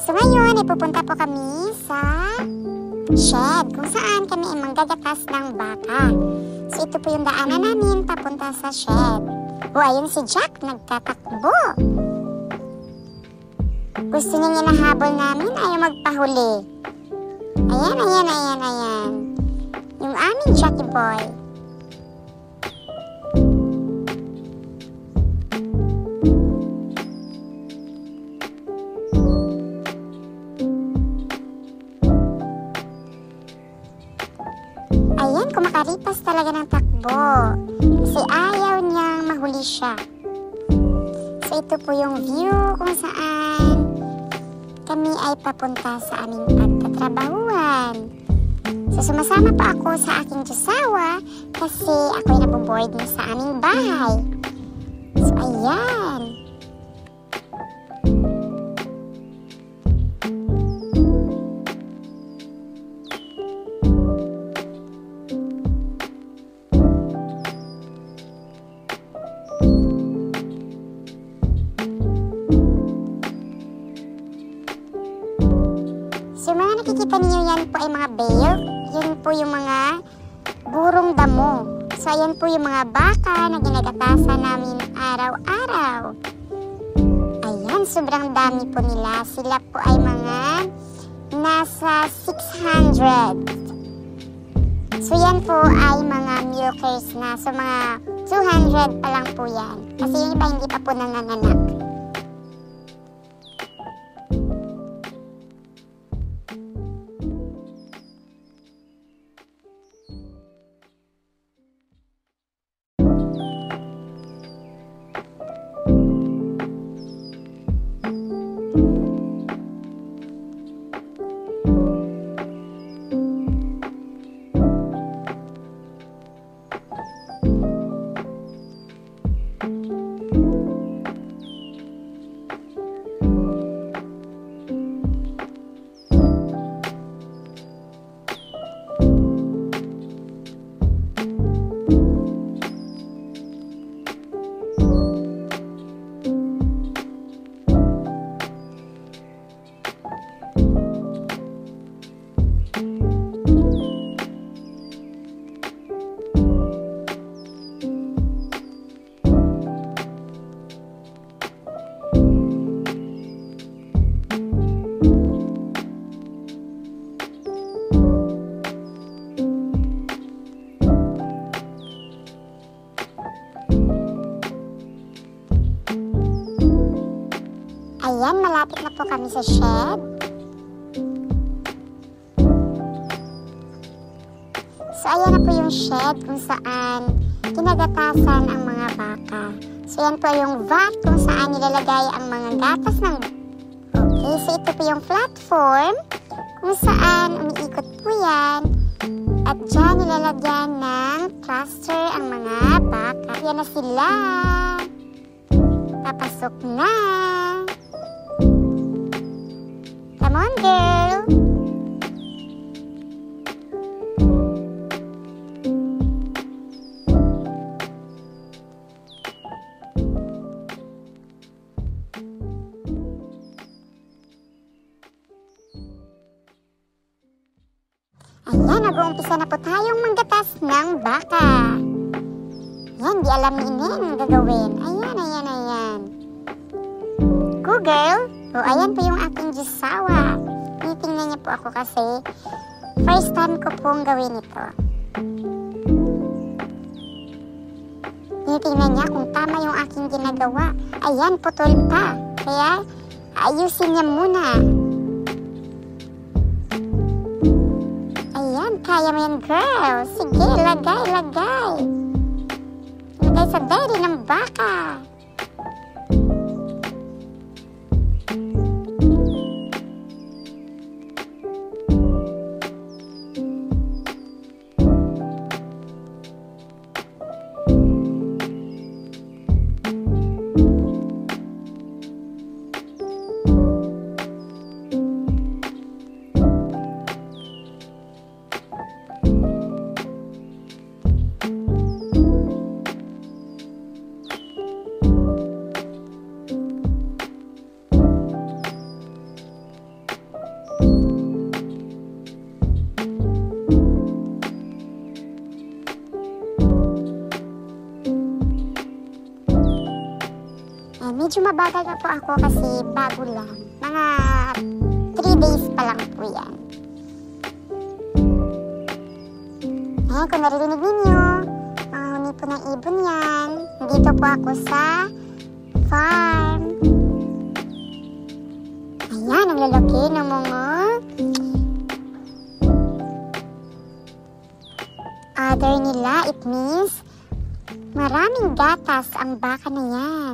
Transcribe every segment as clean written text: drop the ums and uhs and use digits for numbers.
So ngayon ay pupunta po kami sa shed kung saan kami ay manggagatas ng baka. So ito po yung daanan namin papunta sa shed. O ayun si Jack nagtatakbo. Gusto niya hinahabol namin, ayaw magpahuli. Ayan. Yung aming Jackie boy. Ayan, kumakaripas talaga ng takbo. Kasi ayaw niyang mahuli siya. So ito po yung view kung saan kami ay papunta sa aming pagtatrabahuan. So sumasama pa ako sa aking josawa kasi ako ay naboboard na sa aming bahay. So ayan. So mga nakikita niyo yan po ay mga bale. Yun po yung mga burong damo. So ayan po yung mga baka na ginagatasan namin araw-araw. Ayan, sobrang dami po nila. Sila po ay mga nasa 600. So yan po ay mga milkers na. So mga 200 pa lang po yan. Kasi yung iba hindi pa po nanganganak. Ayan, malapit na po kami sa shed. So ayan na po yung shed kung saan ginagatasan ang mga baka. So ayan po yung vat kung saan nilalagay ang mga gatas ng... Okay, so ito po yung platform kung saan umiikot po yan. At dyan nilalagyan ng cluster ang mga baka. Yan na sila. Papasok na. Come on, girl. Ayan, nag-uumpisa na po tayong manggatas ng baka. Yan, di alam ni Inen ang gagawin. Ayan. Go, girl. O, ayan po yung aking josawa. Tinitingnan niya po ako kasi first time ko pong gawin ito. Tinitingnan niya kung tama yung aking ginagawa. Ayan, putol pa. Kaya, ayusin niya muna. Ayan, kaya mo yan, girl. Sige, lagay. Lagay sa dairy ng baka. Medyo mabagal na po ako kasi bago lang. Mga 3 days pa lang po yan. Eh, kung naririnig ninyo, mga huni po ng ibon yan. Dito po ako sa farm. Ayan, ang lalaki ng mga other nila. It means maraming gatas ang baka na yan.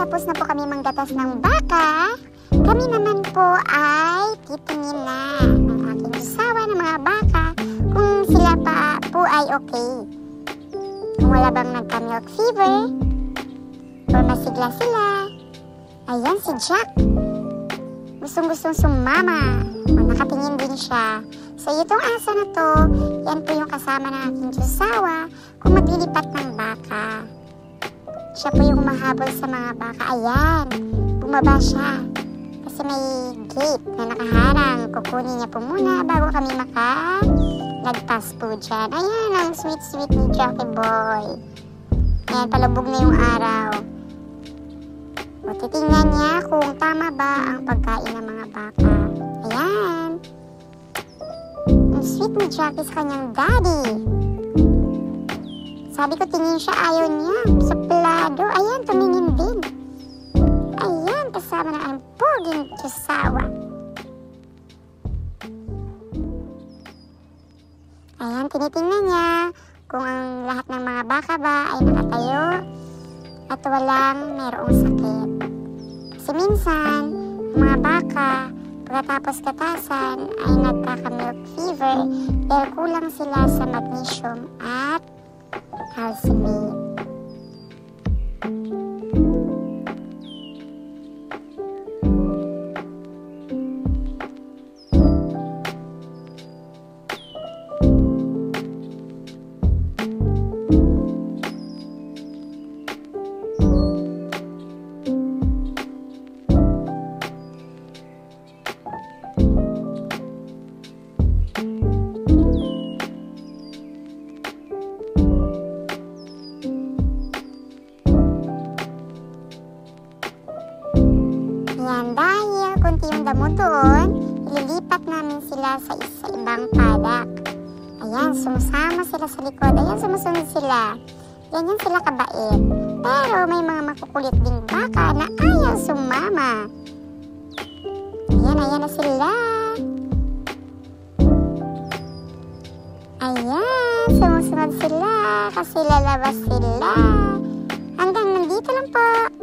tapos na po kami manggatas ng baka, kami naman po ay titingin na ng aking asawa ng mga baka kung sila pa po ay okay. Kung wala bang nagka-milk fever or masigla sila. Ayan si Jack. Gustong-gustong sumama. Nakatingin din siya. So itong aso na to, yan po yung kasama ng aking asawa kung maglilipat ng baka. Siya po yung humahabol sa mga baka. Ayan, bumaba siya. Kasi may gate na nakaharang. Kukunin niya po muna bago kami lagpas po dyan. Ayan, ang sweet-sweet ni Jockey Boy. Ayan, palubog na yung araw. O, titingnan niya kung tama ba ang pagkain ng mga baka. Ayan. Ang sweet ni Jockey sa kanyang daddy. Sabi ko, tingin siya, ayaw niya. Suplado. Ayan, tumingin din. Ayan, kasama na ang poging asawa. Ayan, tinitingnan niya kung ang lahat ng mga baka ba ay nakatayo at walang mayroong sakit. Kasi minsan, mga baka, pagkatapos katasan ay nagkaka-milk fever dahil kulang sila sa magnesium at calcium. Yan, dahil kunti yung damo doon, ililipat namin sila sa ibang padak. Ayan, sumasama sila sa likod. Ayan, sumusunod sila. Ganyan sila kabait. Pero may mga makukulit ding baka na ayaw sumama. Ayan, ayan na sila. Ayan, sumusunod sila kasi lalabas sila. Hanggang nandito lang po.